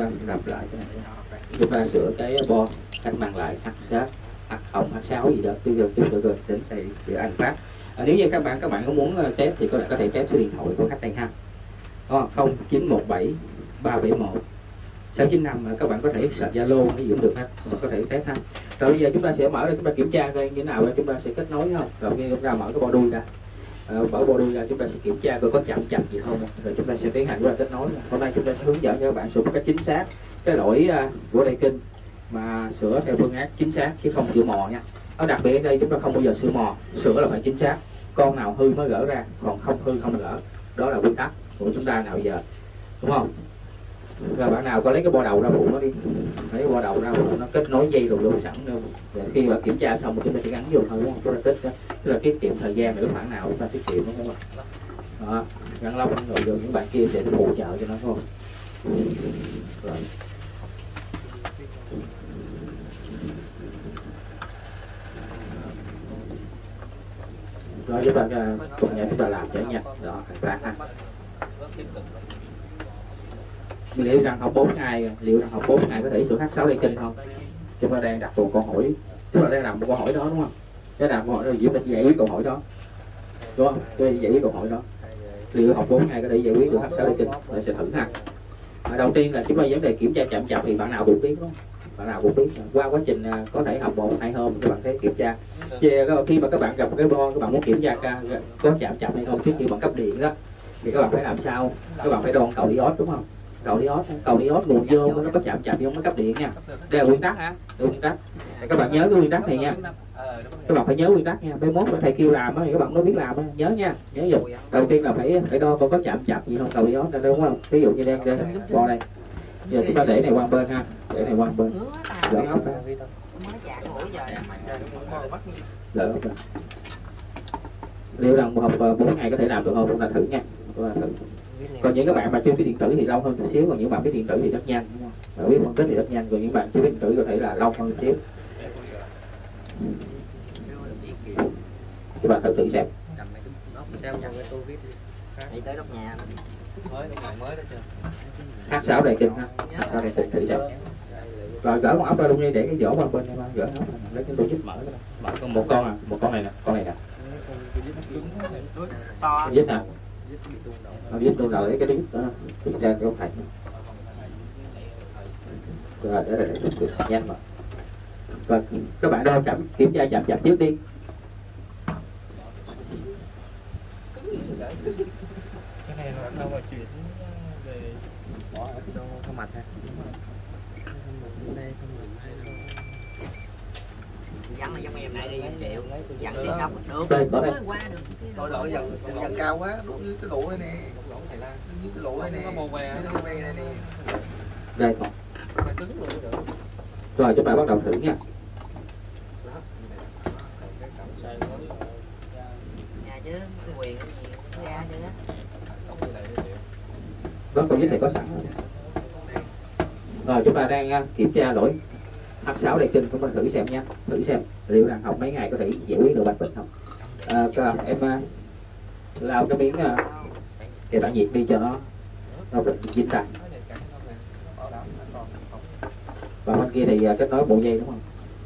ta lặp lại cái này. Chúng ta sửa cái bo canh bằng lại H6, H0, H6 gì đó, từ từ đến đây để anh phát. Nếu như các bạn có muốn test thì các bạn có thể test số điện thoại của khách đây ha. 0917 371 695, các bạn có thể search Zalo ví dụ được ha, mình có thể test ha. Rồi bây giờ chúng ta sẽ mở ra, chúng ta kiểm tra coi như thế nào, chúng ta sẽ kết nối không. Rồi khi chúng ta mở cái bo đuôi ra, mở bo đuôi ra, chúng ta sẽ kiểm tra coi có chậm gì không, rồi chúng ta sẽ tiến hành chúng ta kết nối. Hôm nay chúng ta sẽ hướng dẫn cho các bạn sửa một cách chính xác cái lỗi của dây kinh, mà sửa theo phương án chính xác chứ không sửa mò nha. Ở đặc biệt ở đây chúng ta không bao giờ sửa mò, sửa là phải chính xác, con nào hư mới gỡ ra, còn không hư không gỡ. Đó là quy tắc của chúng ta nào giờ, đúng không? Rồi bạn nào có lấy cái bo đầu ra phụ nó đi, lấy bo đầu ra phụ nó kết nối dây đồ luôn sẵn luôn. Rồi khi mà kiểm tra xong chúng ta sẽ gắn vô thôi, đúng không? Chúng ta tích, tức là tiết kiệm thời gian, nữa khoảng nào chúng ta tiết kiệm, đúng không? Đó, gắn lông rồi vô những bạn kia sẽ phụ trợ cho nó, không? Rồi. Rồi chúng ta cùng nhau chúng ta làm cho nha. Đó, thành phát ha. Liệu rằng học 4 ngày, có thể sửa H6 dây kinh không? Chúng ta đang đặt một câu hỏi, chúng ta đang làm một câu hỏi đó, đúng không? Để làm câu hỏi rồi chúng ta sẽ giải quyết câu hỏi đó, đúng không? Tôi giải quyết câu hỏi đó. Liệu học 4 ngày có thể giải quyết được H6 dây kinh? Tôi sẽ thử ha. Đầu tiên là chúng ta vấn đề kiểm tra chậm chạp thì bạn nào cũng biết, đúng không? Bạn nào cũng biết qua quá trình có thể học 1-2 hôm các bạn thấy kiểm tra. Khi mà các bạn gặp cái bo, các bạn muốn kiểm tra có chạm chậm hay không trước khi bạn cấp điện đó, thì các bạn phải làm sao? Các bạn phải đo cầu diode, đúng không? Cầu diode nguồn vô nó có chạm vô mới cấp điện nha. Đây là nguyên tắc ha, nguyên tắc. Các bạn nhớ cái nguyên tắc này nha. Các bạn phải nhớ nguyên tắc nha. Mai mốt thầy kêu làm thì các bạn mới biết làm, nhớ nha, nhớ dùm. Đầu tiên là phải đo coi có chạm gì không, cầu diode đúng không? Ví dụ như đây bo đây. Giờ chúng ta để này qua bên ha, để này qua bên. Gỡ ốc ra. Gỡ ốc ra. Liệu rằng học 4 ngày có thể làm được không? Chúng ta thử nha. Còn những các bạn mà chưa biết điện tử thì lâu hơn chút xíu, còn những bạn biết điện tử thì rất nhanh, đúng không? Bạn biết phân tích thì rất nhanh, còn những bạn chưa biết điện tử có thể là lâu hơn chút xíu. Các bạn thử xem. H6 đầy kinh ha, H6 đầy kinh thử xem. Rồi gỡ con ốc ra luôn đi, để cái vỏ qua bên này, gỡ ốc lấy cái tôi giúp mở con một con này nè, Vít nè. Vít tôi đầu lấy cái đít đó, ra cái ốc thành. Rồi để nhanh mà. Rồi các bạn đo kiểm tra chậm trước đi. Cái này là sao mà chuyển về bỏ ở đâu không mặt ha? Dắn là giống em này đi 1 triệu, dặn xí nóc được. Đây có đây. Rồi đổi dần cao quá, đúng như cái lỗ đây nè. Như cái lỗ đây nè. Đây còn. Rồi chúng ta bắt đầu thử nha. Nhà chứ cái quyền cái gì nó ra chứ á. Đó, con vít này có sẵn. Rồi chúng ta đang kiểm tra lỗi H6 đầy kinh, chúng ta thử xem nha, thử xem liệu rằng học mấy ngày có thể giải quyết được bạch bình không. Em lao cái miếng thì bạn nhiệt đi cho nó dính tay. Và bên kia thì kết nối bộ dây, đúng không?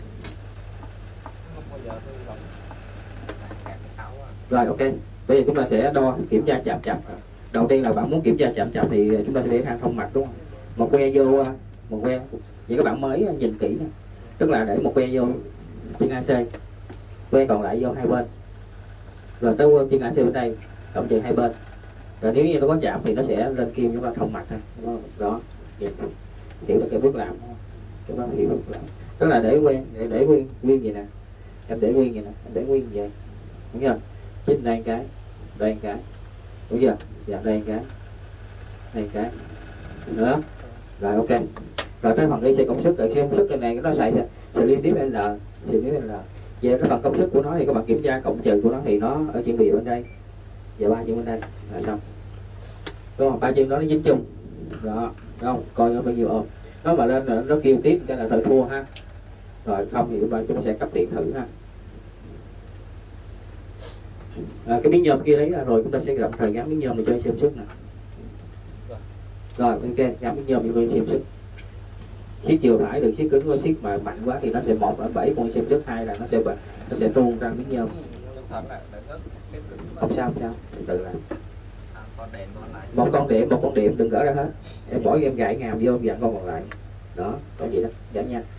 Rồi ok, bây giờ chúng ta sẽ đo kiểm tra chạm. Đầu tiên là bạn muốn kiểm tra chạm thì chúng ta sẽ để thang thông mạch, đúng không? Một que vô một que, vậy các bạn mới nhìn kỹ nha. Tức là để một que vô chân AC, que còn lại vô hai bên, rồi tới chân AC bên đây cộng trừ hai bên. Rồi nếu như nó có chạm thì nó sẽ lên kim chúng ta thông mạch thôi. Đó, hiểu được cái bước làm không? Chúng ta hiểu bước làm. Tức là để quen, để nguyên vậy nè. Em để nguyên vậy nè, em để nguyên vậy, đúng chưa? Chính đây cái, đúng chưa? Dạ đây cái nữa. Rồi ok. Rồi cái phần IC công suất, công suất này nó sẽ liên tiếp L, về cái phần công suất của nó thì các bạn kiểm tra cộng trừ của nó thì nó ở chân bì bên đây và 3 chân bên đây là xong, đúng không? 3 chân đó nó dính chung, đó, đúng không? Coi nó bao nhiêu ôm, nó mà lên là nó kêu tiếp cái là thời thua ha. Rồi không thì chúng ta sẽ cấp điện thử ha. Cái miếng nhôm kia lấy ra rồi chúng ta sẽ gặp thời gắn miếng nhôm này cho xem sức nè. Rồi ok, gắn miếng nhôm cho xem sức. siết vừa phải, đừng siết cứng quá, siết mà mạnh quá thì nó sẽ một ở 7 con xem trước, hai là nó sẽ tuôn ra miếng nhôm. Không sao, từ từ là một con điểm đừng gỡ ra hết, em bỏ em gậy ngàm vô em dặn con còn lại đó, có gì đó giảm nhanh.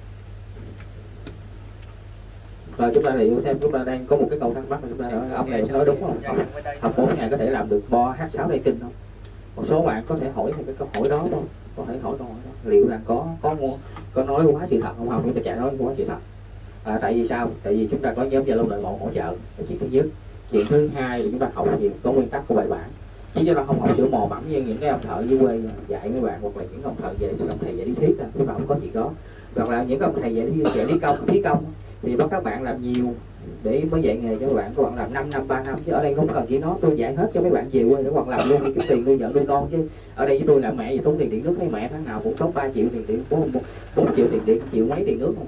Rồi chúng ta liệu xem, chúng ta đang có một cái câu thắc mắc mà chúng ta nói, ông này nói đúng không? Học 4 ngày có thể làm được bo H6 Đê Kinh không? Một số bạn có thể hỏi cái câu hỏi đó không? Có thể hỏi câu hỏi đó, liệu rằng có nói quá sự thật không? Chúng ta chả nói quá sự thật. Tại vì sao? Tại vì chúng ta có nhóm Zalo nội bộ hỗ trợ, là chuyện thứ nhất. Chuyện thứ hai là chúng ta học nhiều có nguyên tắc của bài bản, chứ chúng ta không học sửa mò mẫm như những cái ông thợ dưới quê dạy mấy bạn, hoặc là những ông thợ dạy lý thuyết, chúng ta không có chuyện đó. Hoặc là những ông thầy dạy lý công, thí công thì bắt các bạn làm nhiều để mới dạy nghề cho các bạn làm 5 năm 3 năm, chứ ở đây không cần chỉ nói, tôi dạy hết cho mấy bạn về quê để còn làm luôn để kiếm tiền nuôi vợ nuôi con, chứ ở đây với tôi làm mẹ gì tốn tiền điện nước, thấy mẹ tháng nào cũng tốn 3 triệu tiền điện, 4 triệu tiền điện, triệu mấy tiền nước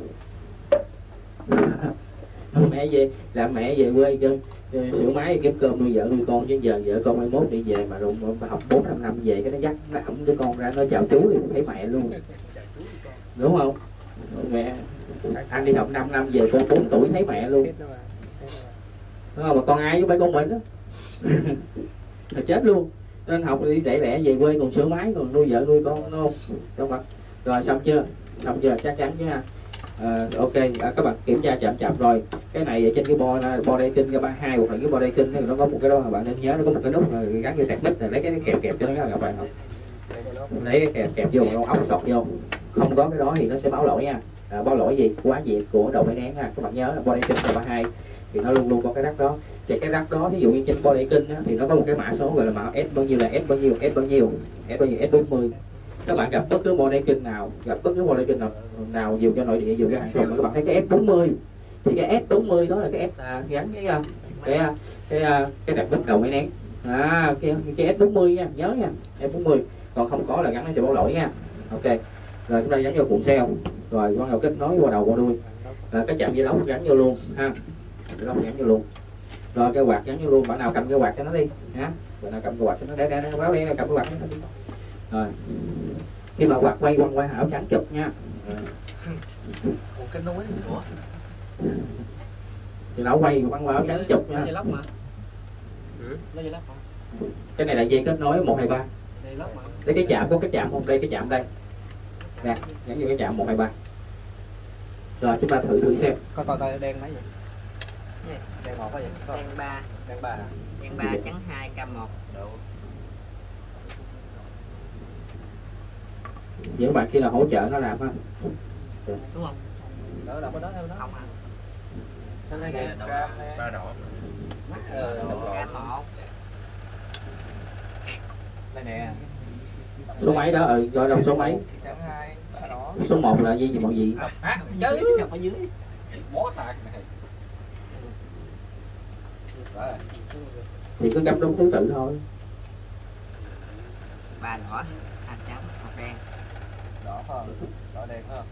không. Mẹ về quê chơi sửa máy kiếm cơm nuôi vợ nuôi con, chứ giờ vợ con 21 đi về mà rồi học 4-5 năm về cái nó dắt nó ẩm đứa con ra nó chào chú thì thấy mẹ luôn, đúng không? Mẹ anh đi học 5 năm về con 4 tuổi thấy mẹ luôn, đúng không? Mà con ai với mấy con mình đó là chết luôn. Nên học đi lẻ lẻ về quê còn sửa máy còn nuôi vợ nuôi con, đúng không? Rồi xong chưa chắc chắn chứ ha. Ok, các bạn kiểm tra chậm rồi. Cái này trên cái bo Đê Kinh 32 hoặc là cái bo Đê Kinh nó có một cái đó mà bạn nên nhớ, nó có một cái nút gắn vô tẹt mít, lấy cái kẹp cho nó các bạn không? Lấy cái kẹp vô lông ốc sọt vô. Không có cái đó thì nó sẽ báo lỗi nha. Báo lỗi gì? Quá nhiệt của đầu máy nén ha. Các bạn nhớ là bo Đê Kinh 32 thì nó luôn luôn có cái rắc đó. Thì cái rắc đó ví dụ như trên bo Đê Kinh thì nó có một cái mã số gọi là mã S bao nhiêu, là S bao nhiêu, S40. Các bạn gặp bất cứ bo Đê Kinh nào, nào dùng cho nội địa, dùng cho hàng không, các bạn thấy cái S40 thì cái S40 đó là cái S gắn cái đặc bích đầu máy nén, cái S40 nha, nhớ nha, S40, còn không có là gắn nó sẽ báo lỗi nha. Ok, rồi chúng ta gắn vô cuộn xeo, rồi bắt đầu kết nối qua đầu qua đuôi, cái chạm dây lóng gắn vô luôn ha, dây lóng gắn vô luôn, rồi cái quạt gắn vô luôn. Bạn nào cầm cái quạt cho nó đi ha, bạn nào cầm cái quạt cho nó, để báo đây, cầm cái quạt cho nó đi. Rồi khi mà quạt quay quăng qua áo trắng chụp nha. Cái nối của thì nó quay quăng qua áo trắng chụp nha. Cái này là dây kết nối 123. Đây cái chạm, có cái chạm không? Đây cái chạm đây nè, gắn vô cái chạm 123. Rồi chúng ta thử xem. Coi đen mấy vậy? Đen 1 có vậy? Đen 3. Đen 3 hả? Đen 3.2 K1 độ. Những bạn kia là hỗ trợ nó làm ha. Đúng không? Đó là có đó theo đó. Không hả? Sao đây kìa? Ba đỏ. K1. Đây nè. Số mấy đó, gọi là số mấy? Số 1 là gì mọi gì? Chứ ở dưới. Bó tạc này. Thì cứ gấp đúng thứ tự thôi. Ba đỏ, hai trắng, một đen. Đỏ không? Đỏ đen không?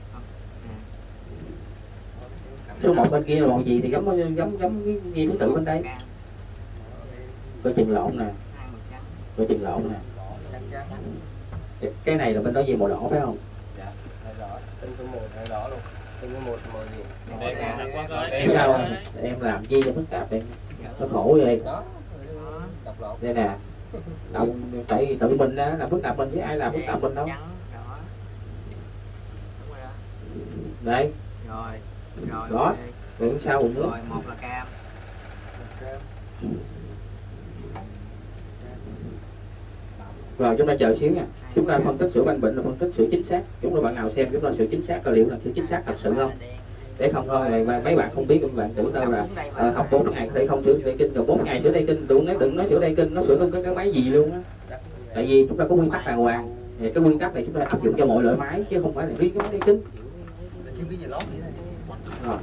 Số 1 bên kia là màu gì thì gắm cái gì thứ tự bên đây. Coi chừng lộn nè. Coi chừng lộn nè. Cái này là bên đó gì màu đỏ phải không? Dạ, đỏ. Tên số 1 là đỏ luôn. Tên số 1 màu gì? Sao em làm chi cho phức tạp đây? Nó khổ vậy. Đây nè. Tại tự mình á làm phức tạp mình, với ai làm phức tạp mình đâu. Đây. Rồi. Đó. Rồi sao cùng nữa? Rồi 1 là cam. Rồi chúng ta chờ xíu nha. Chúng ta phân tích sửa ban bệnh là phân tích sửa chính xác. Chúng ta bạn nào xem chúng ta sửa chính xác, liệu là sửa chính xác thật sự không? Để không thôi mấy bạn không biết, các bạn tưởng đâu là học 4 ngày có thể không sửa Đê Kinh, rồi 4 ngày sửa Đê Kinh, đừng nói sửa Đê Kinh, nó sửa luôn cái máy gì luôn á. Tại vì chúng ta có nguyên tắc đàng hoàng. Thì cái nguyên tắc này chúng ta áp dụng cho mọi loại máy chứ không phải là riêng cái máy Đê Kinh. Rồi.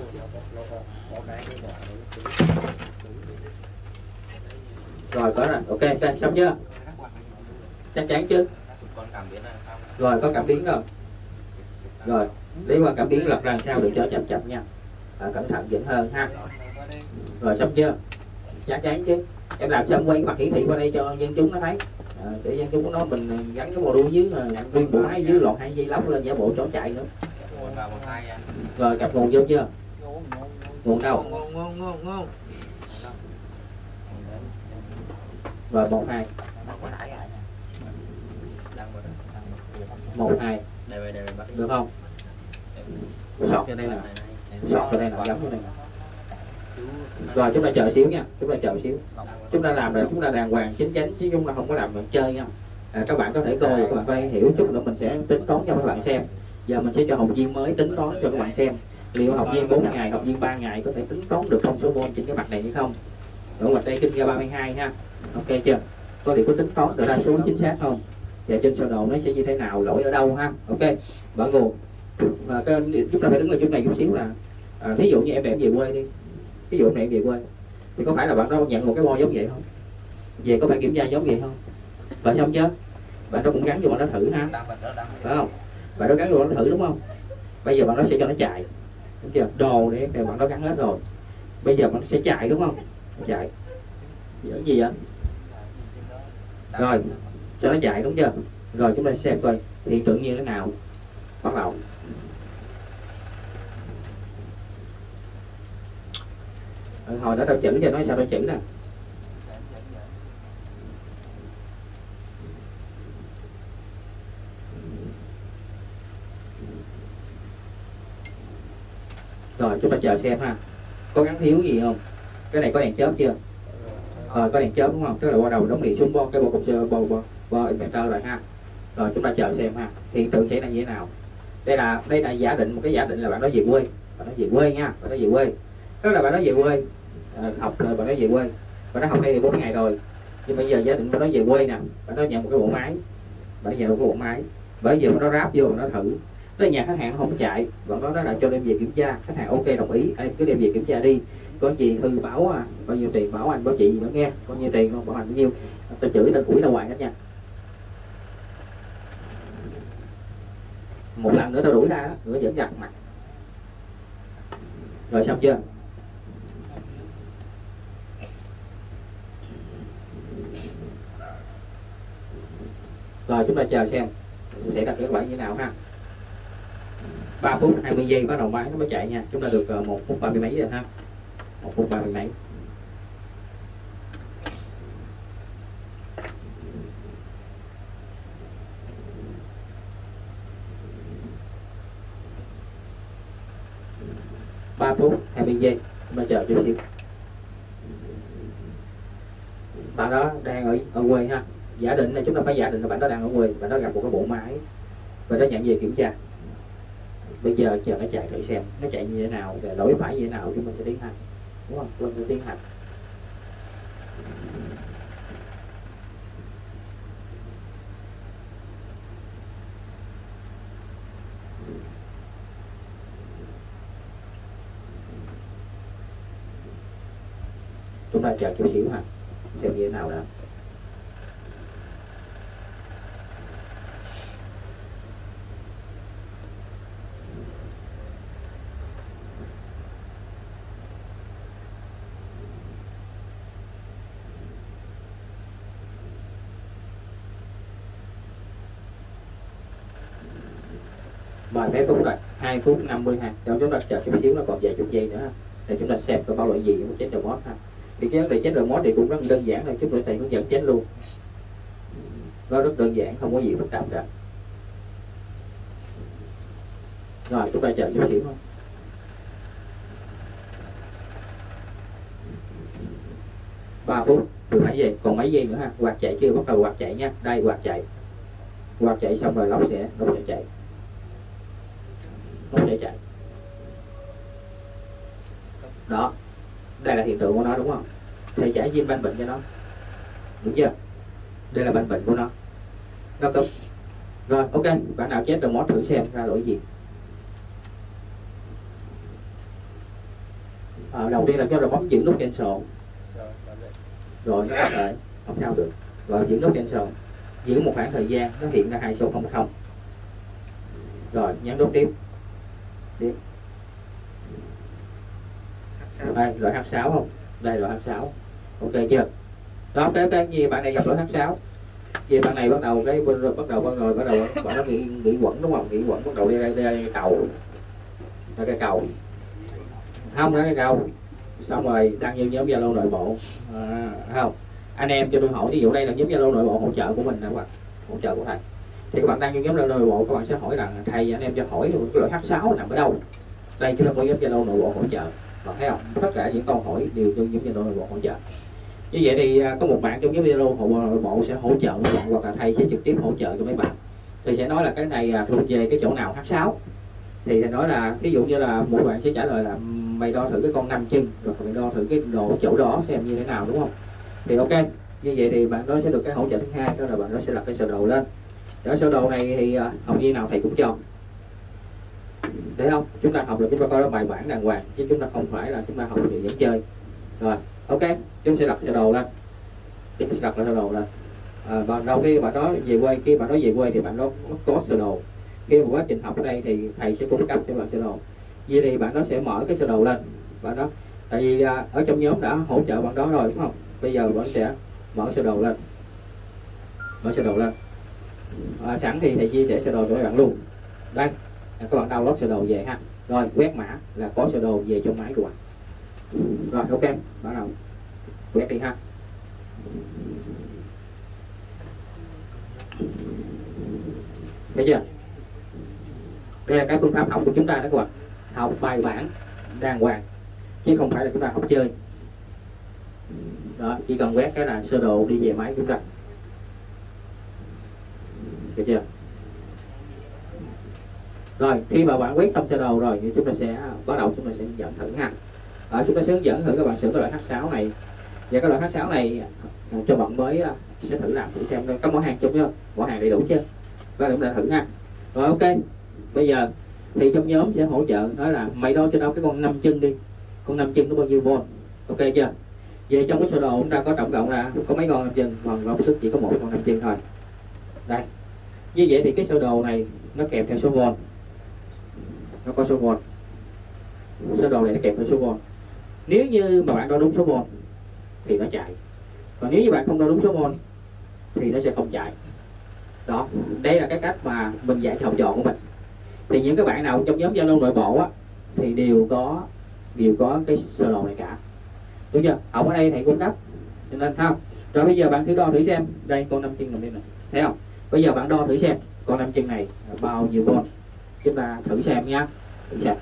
Rồi có rồi, ok, xong chưa? Chắc chắn chứ? Rồi có cảm biến rồi. Rồi, lấy qua cảm biến lật ra sao được cho chậm nha. Cẩn thận dễ hơn ha. Rồi xong chưa? Chắc chắn chứ? Em làm xong quay mặt hiển thị qua đây cho dân chúng nó thấy. để dân chúng nó mình gắn cái bò đuôi dưới nguyên bộ máy dưới lọt 2 dây lóc lên giả bộ chó chạy nữa. Rồi cặp nguồn vô chưa? Nguồn đâu? Ngon. Rồi 1-2 1-2 được không? Sọt cho đây nè, sọt cho đây nè, gắm cho đây nè. Rồi chúng ta chờ xíu nha, chúng ta chờ xíu. Chúng ta làm rồi chúng ta đàng hoàng chính chắn chứ chúng ta không có làm chơi nha. Các bạn có thể coi, các bạn phải hiểu chút nữa mình sẽ tính toán cho các bạn xem. Giờ mình sẽ cho học viên mới tính toán cho các bạn xem. Liệu học viên 4 ngày, học viên 3 ngày có thể tính toán được thông số mol trên cái mặt này hay không? Ở mặt đây kinh ra 32 ha. Ok chưa? Có điều có tính toán được ra số chính xác không? Và trên sơ đồ nó sẽ như thế nào, lỗi ở đâu ha? Ok. Mở nguồn. Chúng ta phải đứng lên chút này chút xíu là ví dụ như em về quê đi. Ví dụ em về quê thì có phải là bạn đó nhận một cái bo giống vậy không? Về có phải kiểm tra giống vậy không? Và xong chưa? Bạn đó cũng gắn vô bạn đó thử ha. Phải không? Bạn đó gắn vô bạn đó thử đúng không? Bây giờ bạn đó sẽ cho nó chạy. Đúng chưa? Đồ để bạn đó gắn hết rồi. Bây giờ bạn sẽ chạy đúng không? Chạy. Cái gì vậy? Rồi, cho nó chạy đúng chưa? Rồi chúng ta xem coi hiện tượng như thế nào. Bắt đầu. Hồi đó đọc chữ cho nói sao đọc chữ nè. Rồi chúng ta chờ xem ha. Có gắn thiếu gì không? Cái này có đèn chớp chưa? Có đèn chớp đúng không? Tức là qua đầu đóng điện xuống cái bộ cục bo inverter rồi ha. Rồi chúng ta chờ xem ha. Hiện tượng xảy ra như thế nào? Đây là giả định, một cái giả định là bạn đó về quê. Bạn đó về quê nha, bạn đó về quê. Tức là bạn đó về quê. Học rồi bạn đó về quê. Bạn đó học đây thì 4 ngày rồi. Nhưng bây giờ giả định bạn đó về quê nè, bạn đó nhận một cái bộ máy. Bạn đó nhận một cái bộ máy. Bởi vì bạn đó ráp vô, bạn đó thử. Tới nhà khách hàng không chạy, bạn đó là cho đem về kiểm tra. Khách hàng ok đồng ý, em cứ đem về kiểm tra đi. Có gì hư báo bao nhiêu tiền báo anh báo chị nó nghe, bao nhiêu tiền không bảo hành bao nhiêu, tôi chửi tao củi tao hoài hết nha. Một lần nữa tao đuổi ra đó, nữa vẫn gặp mặt. Rồi xong chưa? Rồi chúng ta chờ xem sẽ đặt kết quả như thế nào ha. 3 phút 20 giây bắt đầu máy nó mới chạy nha. Chúng ta được 1 phút 30 mấy rồi ha. 1 phút 30 mấy. Ba phút 20 giây. Chúng ta chờ chút xíu. Bạn đó đang ở quê ha. Giả định là chúng ta phải giả định là bạn đó đang ở quê, bạn đó gặp một cái bộ máy, bạn đó nhận về kiểm tra. Bây giờ chờ nó chạy thử xem nó chạy như thế nào, lỗi phải như thế nào chúng mình sẽ tiến hành, đúng không? Chúng mình sẽ tiến hành. Chúng ta chờ chút xíu ha, xem như thế nào đã. Mời mấy phút rồi, 2 phút 52. Rồi chúng ta chờ chút xíu, nó còn vài chục giây nữa ha. Để chúng ta xem có bao loại gì của chết đầu mót ha. Thì cái vấn đề chết đầu mót thì cũng rất đơn giản thôi, chúng tôi thầy hướng dẫn chết luôn. Nó rất đơn giản, không có gì phức tạp cả. Rồi chúng ta chờ chút xíu thôi. Ba phút, 10 mấy giây, còn mấy giây nữa ha. Quạt chạy chưa, bắt đầu quạt chạy nha. Đây quạt chạy. Quạt chạy xong rồi lóc sẽ chạy. Nó sẽ chạy. Đó, đây là hiện tượng của nó đúng không? Thầy trả diêm ban bệnh cho nó, đúng chưa? Đây là ban bệnh của nó cấm. Rồi ok, bạn nào chết đầu mót thử xem ra lỗi gì. Đầu tiên là cho đầu mót giữ nút cancel. Rồi nó lại không sao được. Rồi giữ nút cancel, giữ một khoảng thời gian nó hiện ra 2 số 00. Rồi nhấn nút tiếp. Đây loại H6 không? Đây loại H6. Ok chưa? Đó, cái gì bạn này gặp loại H6. Vậy bạn này bắt đầu bạn nó nghĩ quẩn đúng không? Nghĩ quẩn bắt đầu đi ra cây cầu, ra cây cầu, không ra cây cầu, xong rồi đăng như nhóm Zalo nội bộ, không? Anh em cho tôi hỏi, ví dụ đây là nhóm Zalo nội bộ hỗ trợ của mình nè các bạn, hỗ trợ của thầy. Thì các bạn đăng như nhóm Zalo nội bộ, các bạn sẽ hỏi rằng thầy anh em cho hỏi cái loại H6 nằm ở đâu. Đây chúng ta có nhóm Zalo nội bộ hỗ trợ, bạn thấy không? Tất cả những câu hỏi đều cho nhóm Zalo nội bộ hỗ trợ. Như vậy thì có một bạn trong nhóm Zalo nội bộ sẽ hỗ trợ mấy bạn, hoặc là thầy sẽ trực tiếp hỗ trợ cho mấy bạn. Thì sẽ nói là cái này thuộc về cái chỗ nào H6. Thì thầy nói là ví dụ như là một bạn sẽ trả lời là mày đo thử cái con 5 chân, rồi mày đo thử cái độ chỗ đó xem như thế nào, đúng không? Thì ok, như vậy thì bạn đó sẽ được cái hỗ trợ thứ hai, đó là bạn đó sẽ lập cái sơ đồ lên. Cái sơ đồ này thì hầu như nào thầy cũng cho, để không chúng ta học là chúng ta coi bài bản đàng hoàng, chứ chúng ta không phải là chúng ta học thì vẫn chơi. Rồi ok, chúng sẽ lập sơ đồ lên, chúng sẽ lập sơ đồ lên. Và đầu khi bạn đó về quê, khi bạn đó về quê thì bạn đó có sơ đồ. Khi mà quá trình học ở đây thì thầy sẽ cung cấp cho bạn sơ đồ. Vậy thì bạn đó sẽ mở cái sơ đồ lên, bạn đó tại vì ở trong nhóm đã hỗ trợ bạn đó rồi đúng không? Bây giờ bạn sẽ mở sơ đồ lên, mở sơ đồ lên. Sẵn thì thầy chia sẻ sơ đồ cho các bạn luôn. Đây, các bạn download sơ đồ về ha. Rồi quét mã là có sơ đồ về trong máy của bạn. Rồi ok, bắt đầu quét đi ha. Thấy chưa? Đây là cái phương pháp học của chúng ta đó các bạn. Học bài bản đàng hoàng, chứ không phải là chúng ta học chơi. Đó, chỉ cần quét cái là sơ đồ đi về máy chúng ta. Được chưa? Rồi khi mà bạn quét xong sơ đồ rồi thì chúng ta sẽ bắt đầu chúng ta sẽ hướng dẫn thử ha. Chúng ta sẽ hướng dẫn thử các bạn sửa cái loại H6 này. Và cái loại H6 này cho bạn mới sẽ thử làm thử xem có mỏ hàng chung chưa, mỏ hàng đầy đủ chưa, và chúng ta thử ha. Rồi ok, bây giờ thì trong nhóm sẽ hỗ trợ nói là mày đo cho tao cái con 5 chân đi, con 5 chân nó bao nhiêu volt, ok chưa? Về trong cái sơ đồ chúng ta có tổng cộng là có mấy con 5 chân, còn công suất chỉ có một con 5 chân thôi. Đây, như vậy thì cái sơ đồ này nó kèm theo số volt, nó có số volt, sơ đồ này nó kèm theo số volt. Nếu như mà bạn đo đúng số volt thì nó chạy, còn nếu như bạn không đo đúng số volt thì nó sẽ không chạy. Đó, đây là cái cách mà mình dạy cho học trò của mình. Thì những các bạn nào trong nhóm Zalo nội bộ á thì đều có cái sơ đồ này cả, đúng chưa? Học ở đây thầy cung cấp cho nên không. Rồi bây giờ bạn thử đo thử xem, đây con 5 chân nằm đây này, thấy không? Bây giờ bạn đo thử xem con 5 chân này là bao nhiêu volt, chúng ta thử xem nha, thử xem.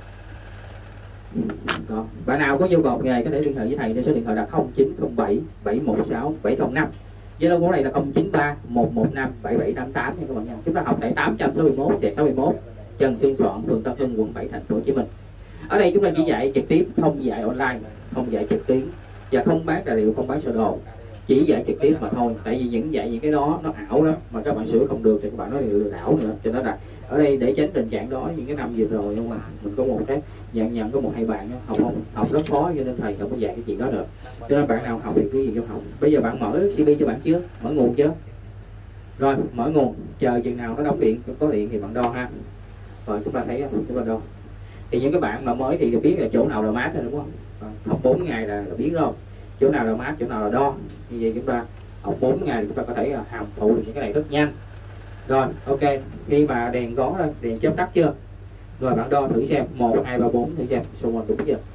Đó. Bạn nào có nhu cầu nghề có thể liên hệ với thầy, số điện thoại là 0907 716 705. Zalo của này là 093 115 7788 nha các bạn nha. Chúng ta học tại 861/61 Trần Xuân Soạn, phường Tân Hưng, quận 7, thành phố Hồ Chí Minh. Ở đây chúng ta chỉ dạy trực tiếp, không dạy online, không dạy trực tuyến và không bán tài liệu, không bán sơ đồ, chỉ dạy trực tiếp mà thôi. Tại vì dạy những cái đó nó ảo lắm, mà các bạn sửa không được thì các bạn nói lừa đảo nữa. Cho nên là ở đây để tránh tình trạng đó, những cái năm vừa rồi nhưng mà mình có một cái nhận có 1-2 bạn học rất khó, cho nên thầy không có dạy cái chuyện đó được. Cho nên bạn nào học thì cứ gì cho học. Bây giờ bạn mở CD cho bạn chưa, mở nguồn chưa? Rồi mở nguồn, chờ chừng nào nó đóng điện, có điện thì bạn đo ha. Rồi chúng ta thấy chúng ta đo. Thì những cái bạn mà mới thì biết là chỗ nào là mát rồi đúng không? Học 4 ngày là biết rồi, chỗ nào là mát, chỗ nào là đo. Như vậy chúng ta học 4 ngày thì chúng ta có thể hàm thụ được những cái này rất nhanh. Rồi ok, khi mà đèn có rồi, đèn chớp tắt chưa? Rồi bạn đo thử xem 1, 2, 3, 4 thử xem số volt đúng chưa?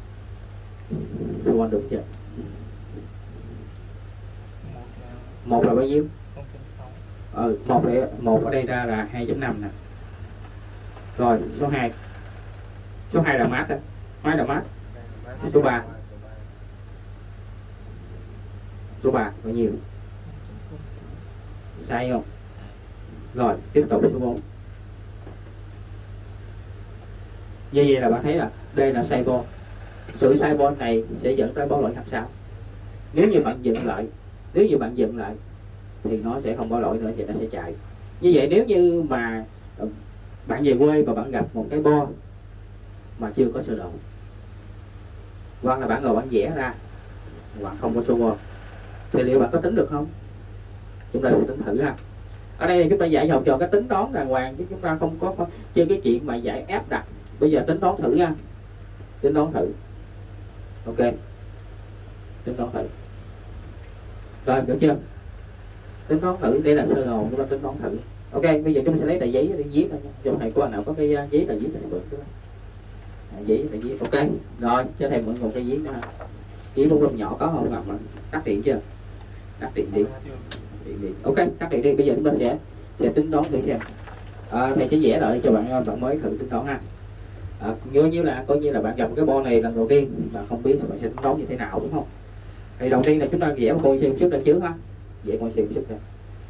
Số volt đúng chưa? 1 là bao nhiêu? 1 ở đây ra là 2.5 nè. Rồi số 2. Số 2 là mát đó. Máy là mát. Số 3. Số 3 bao nhiêu? Sai không? Rồi tiếp tục số 4. Như vậy là bạn thấy là đây là sai volt. Sự sai volt này sẽ dẫn tới báo lỗi H6. Nếu như bạn dựng lại thì nó sẽ không báo lỗi nữa, thì nó sẽ chạy. Như vậy nếu như mà bạn về quê và bạn gặp một cái bo mà chưa có sơ đồ, hoặc là bạn ngồi bạn vẽ ra hoặc không có số volt, thì liệu bạn có tính được không? Chúng ta sẽ tính thử ha. Ở đây chúng ta dạy học trò cái tính toán đàng hoàng, chứ chúng ta không có chơi cái chuyện mà dạy ép đặt. Bây giờ tính toán thử nha, tính toán thử. Ok, tính toán thử. Rồi được chưa? Tính toán thử, đây là sơ đồ chúng ta tính toán thử. Ok, bây giờ chúng ta sẽ lấy tờ giấy để viết. Trong này có anh nào có cái giấy tờ viết này bự đó. Giấy tờ viết. Ok, rồi cho thầy mượn một cái giấy nữa. Giấy bút lông nhỏ có không Ngọc? Tắt điện chưa? Tắt điện đi. Ok, tắt điện đi. Bây giờ chúng ta sẽ tính toán thử xem. Thầy sẽ vẽ lại cho bạn mới thử tính toán ha. Coi như là bạn gặp cái bo này lần đầu tiên mà không biết bạn sẽ tính toán như thế nào, đúng không? Thì đầu tiên là chúng ta vẽ một con xiên sức ra trước ha. Vẽ con xiên sức ra.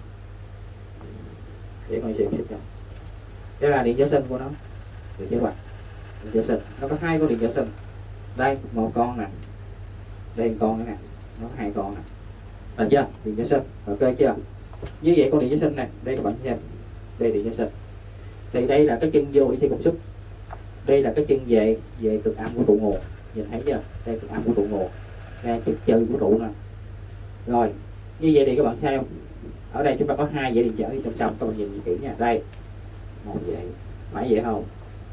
Vẽ con xiên sức ra. Đây là điện trở sinh của nó. Được chưa bạn? Điện trở sinh. Nó có hai con điện trở sinh. Đây, một con nè. Đây một con nữa nè. Nó có hai con nè. Được chưa? Điện trở sinh. Ok chưa? Như vậy con điện trở sinh này, đây các bạn xem. Đây điện trở sinh. Thì đây là cái chân vô IC công suất. Đây là cái chân về cực âm của trụ nguồn. Nhìn thấy chưa? Đây cực âm của trụ nguồn. Đây cực trừ của trụ nè. Rồi, như vậy thì các bạn xem. Ở đây chúng ta có hai dãy điện trở đi song song, các bạn nhìn kỹ nha. Đây. Một dãy. Phải vậy không?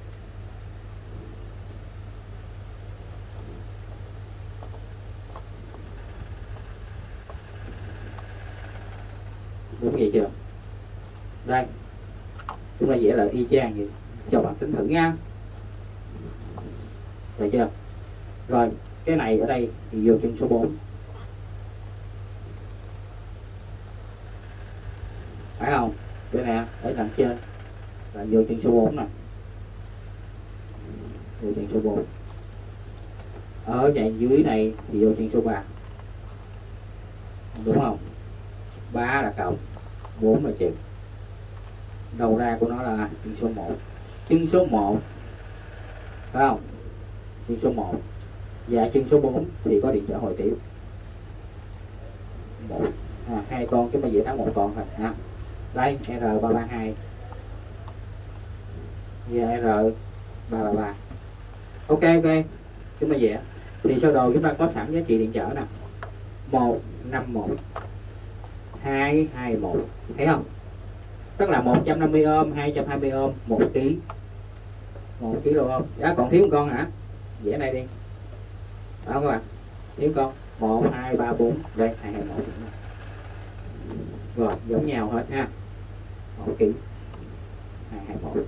Đúng vậy chưa? Đây. Chúng ta vẽ lại y chang vậy. Cho bạn tính thử nha. Được chưa? Rồi, cái này ở đây thì vô chân số 4. Phải không? Cái này ở đằng trên là vô chân số 4 nè. Vô chân số 4. Ở dạng dưới này thì vô chân số 3. Đúng không? 3 là cộng, 4 là trừ. Đầu ra của nó là chân số 1. Chân số 1 phải không? Chân số 1 và chân số 4 thì có điện trở hồi tiếp. Hai con chúng ta dễ thắng một con thôi ha. Đây R332 và R333. Ok, chúng ta vẽ. Thì sơ đồ chúng ta có sẵn giá trị điện trở nè. 151 221. Thấy không? Tức là 150 ohm, 220 ohm, 1 kg. 1 kg ohm. Còn thiếu một con hả? Vẽ này đi. Đó các bạn. Thiếu con 1 2 3 4. Đây 221. Rồi, giống nhau hết ha. 1 kg 221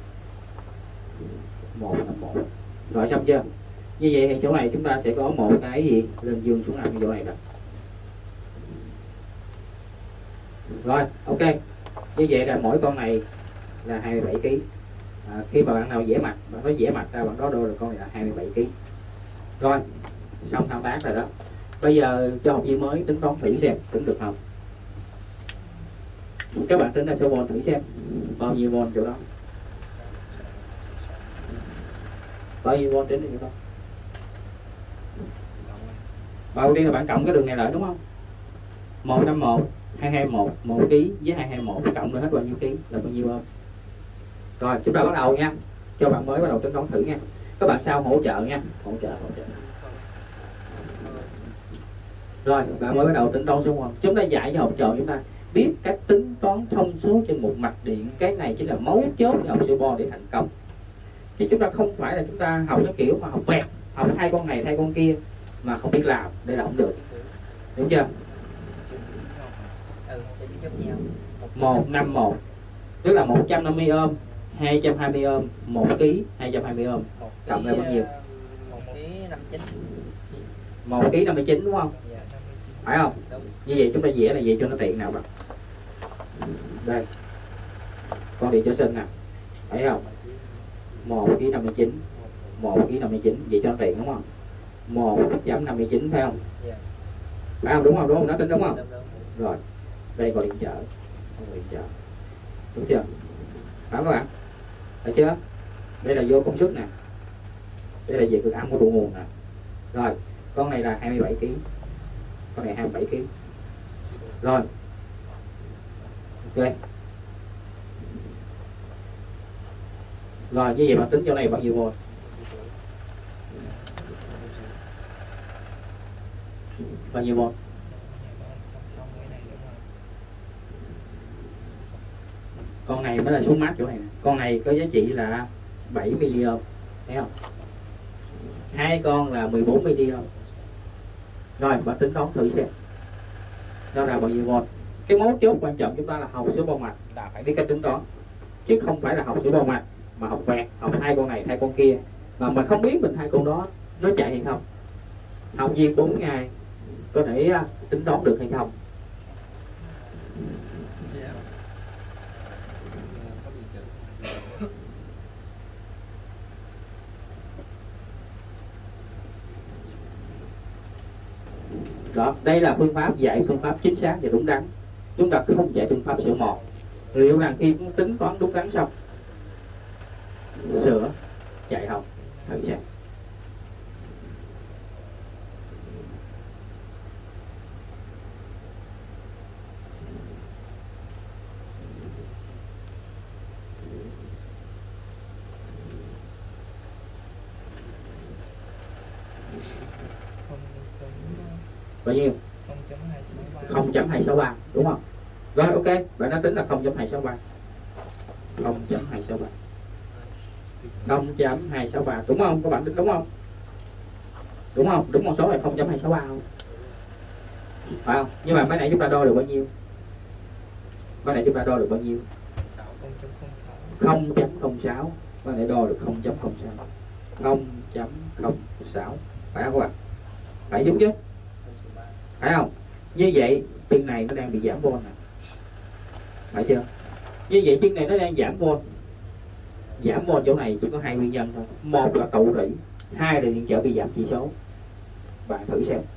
151. Rồi xong chưa? Như vậy thì chỗ này chúng ta sẽ có một cái gì lên dương xuống nằm chỗ này rồi. Rồi, ok. Như vậy là mỗi con này là 27 kg. Khi mà bạn nào vẽ mặt, bạn nói vẽ mặt ra bạn đó đô là con này là 27 kg. Rồi, xong thao tác rồi đó. Bây giờ cho học viên mới tính toán thử xem tính được không. Các bạn tính ra số volt thử xem bao nhiêu volt chỗ đó. Bao nhiêu volt tính được không? Đầu tiên là bạn cộng cái đường này lại đúng không? 151 221 1 kg với 221 cộng được hết bao nhiêu kg là bao nhiêu không? Rồi chúng ta bắt đầu nha. Cho bạn mới bắt đầu tính toán thử nha. Các bạn sau hỗ trợ nha. Hỗ trợ. Rồi bạn mới bắt đầu tính toán số 1. Chúng ta dạy cho học trò chúng ta biết cách tính toán thông số trên một mạch điện. Cái này chính là mấu chốt để học siêu bo để thành công. Chứ chúng ta không phải là chúng ta học cái kiểu mà học vẹt, học hai con này thay con kia mà không biết làm, đây là không được. Đúng chưa? 151 tức là 150 ohm, 220 ohm, 1 kg 220 ohm cộng là bao nhiêu? 1 kg 59. 1 kg 59 đúng không? Phải không? Như vậy chúng ta vẽ là vậy cho nó tiện nào bạn. Đây. Con điện trở sinh nè. Thấy không? 1 kg 59. 1 kg 59 vậy cho nó tiện đúng không? 1.59 phải không? Phải không? Đúng không? Nó tính đúng không? Rồi. Đây gọi điện trở. Điện trở. Đúng chưa? Phải không các bạn? Được chưa? Đây là vô công suất nè. Đây là về cực âm của trụ nguồn nè. Rồi, con này là 27 kg. Con này 27 kg. Rồi. Ok. Rồi, như vậy bạn tính chỗ này bao nhiêu volt? Bao nhiêu volt? Con này mới là số mát chỗ này. Con này có giá trị là 7 mA. Thấy không? Hai con là 14 mA. Rồi, bạn tính toán thử xem. Nó ra bao nhiêu volt? Cái mấu chốt quan trọng chúng ta là học sửa bao mạch là phải biết cách tính toán, chứ không phải là học sửa bao mạch mà học vẹt, học hai con này hai con kia mà mình không biết mình hai con đó nó chạy hay không. Học viên 4 ngày có thể tính toán được hay không. Đó, đây là phương pháp dạy, phương pháp chính xác và đúng đắn. Chúng ta không dạy phương pháp sửa mòn. Liệu rằng khi tính toán đúng đắn xong, sửa chạy không? Thử xem. Bao nhiêu? 0.263 đúng không? Rồi ok, bạn đã tính là 0.263. 0.263. 0.263 đúng không? Các bạn tính đúng không? Đúng không? Đúng con số này 0.263 không? Phải không? Nhưng mà mấy nãy chúng ta đo được bao nhiêu? Mấy nãy chúng ta đo được bao nhiêu? 0.06. Mấy nãy đo được 0.06. 0.06. Phải không các bạn? Phải đúng chứ? Phải không? Như vậy chân này nó đang bị giảm volt nè, phải chưa? Như vậy chân này nó đang giảm volt. Giảm volt chỗ này chỉ có hai nguyên nhân thôi. Một là tụ rỉ, hai là điện trở bị giảm chỉ số. Bạn thử xem.